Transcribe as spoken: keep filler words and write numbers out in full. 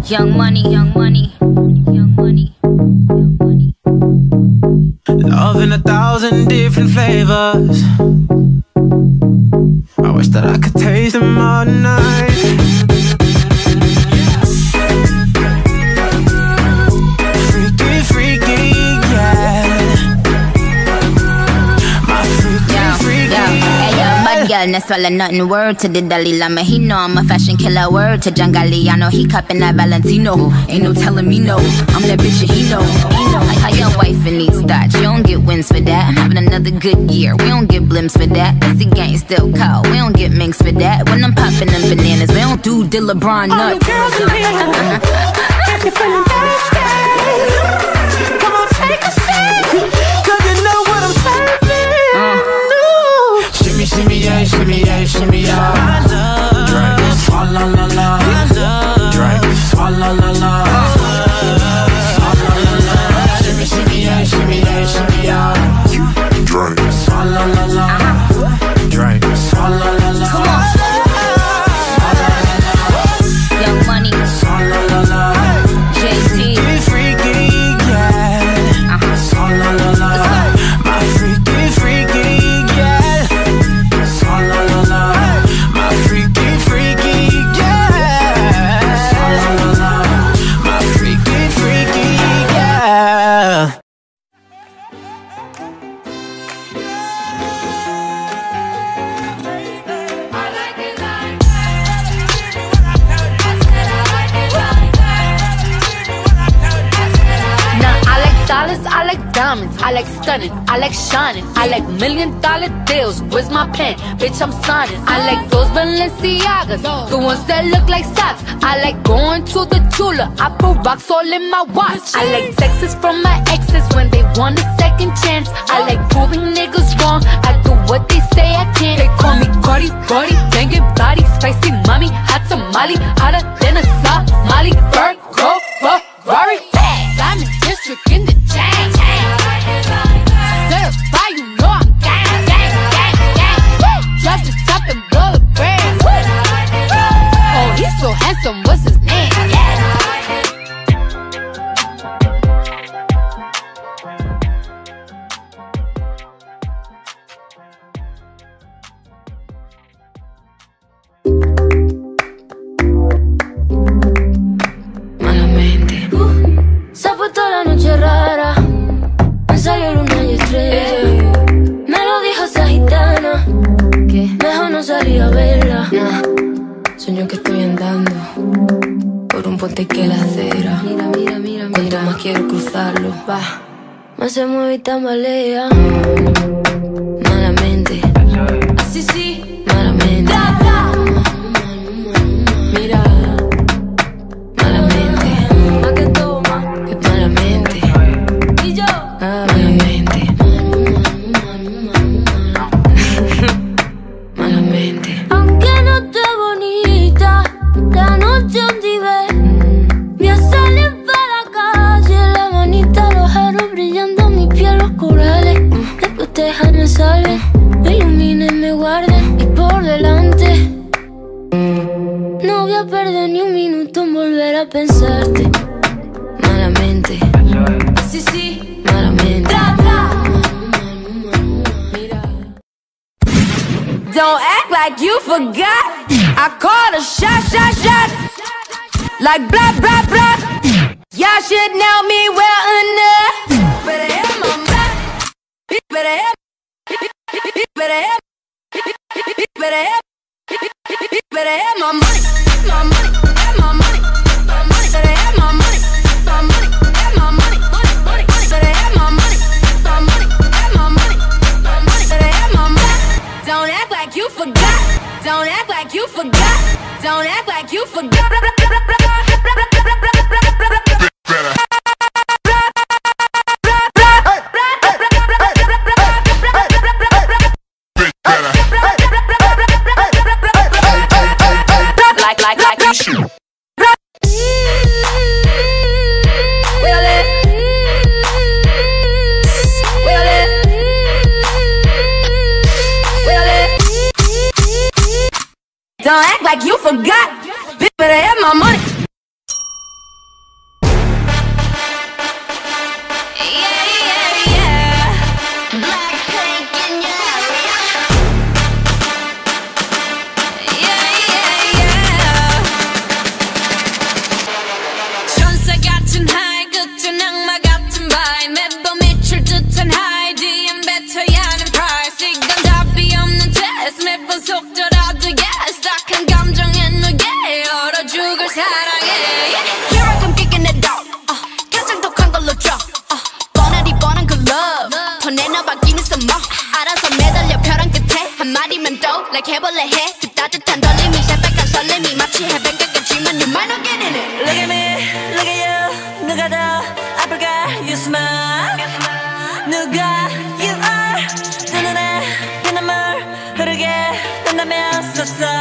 Young money, young money, young money, young money. Love in a thousand different flavors. I wish that I could taste them all night. Freaky, freaky, yeah. My freaky, Yo, freaky, yo, hey, yo, bad girl, no swallow nothing. Word to the Dalai Lama, he know I'm a fashion killer. Word to John Galliano, he cupping that Valentino. Ain't no telling me no, I'm that bitch and he know. Like how your wife in needs that, you don't get wins for that. I'm having another good year, we don't get blimps for that. It's the gang still cold, we don't get minks for that. When I'm popping them bananas, we don't do the LeBron nuts. all the girls in here, if you're feeling thirsty, come on, take a sip, cause you know what I'm serving. uh. Shimmy, shimmy, yeah, shimmy, yeah, shimmy, yeah. I love drink, swalla la la. I love drink, swalla la la. Swalla la la. Shimmy, shimmy, yeah, shimmy, yeah, shimmy, yeah. Drink, swalla la la. Drink, swalla la la. Come on. Young money, Swalla la la. J T. Freaky, yeah. Uh-huh. Swalla la la. My freaky, freaky, yeah. Swalla la la. My freaky, freaky, yeah. Swalla la la. My freaky, freaky, yeah. Dollars, I like diamonds, I like stunning, I like shining, I like million dollar deals. Where's my pen? Bitch, I'm signing. I like those Balenciagas, the ones that look like socks. I like going to the Tula, I put rocks all in my watch. I like texts from my exes when they want a second chance. I like proving niggas wrong, I do what they say I can't. They call me Cardi, Cardi, banging body, spicy mommy, hot tamale, hotter than a Somali. Virgo, Ferrari, Diamond District in the chain. Certified, you know I'm gang, gang, gang, gang. Drop the top and blow the brand. Oh, he's so handsome, what's his name? Se ha puesto la noche rara, me salió luna y estrella. Me lo dijo esa gitana, que mejor no salí a verla. Nah. Sueño que estoy andando por un puente que la acera. Mira, mira, mira, mira. Cuanto más quiero cruzarlo, va, más se mueve y tambalea. Malamente, así sí, malamente. Mira, malamente. ¿A qué toma? Malamente. Y yo, malamente. Malamente. Aunque no esté bonita, la noche un nivel. Voy a salir para la calle, la manita, los aros brillando, mi piel, los corales. Después déjame salir, me iluminen, me guarden. Y por delante, no voy a perder ni un minuto en volver a pensarte. Malamente, sí, sí, malamente. Don't act like you forgot. I called a shot, shot, shot. Like blah, blah, blah. Y'all should know me well enough. Better have my back. Better have. Better have. Better have. Better have my money. My money. Have my money. My money. Better have my money. My money. Have my money. Money. Money. Better have my money. My money. Have my money. My money. Better have my money. Don't act like you forgot. Don't act like you forgot. Don't act like you forgot. Like, like, like you should. Don't act like you forgot. Bitch, better have my money. like 해볼래 해 그 따뜻한 떨림이 새빨간 설렘이 마치 해변가겠지만 you might not get in it. Look at me, look at you. 누가 더 아플까? You smile. 누가 you are. 두 눈에 피눈물 흐르게 된다면 so so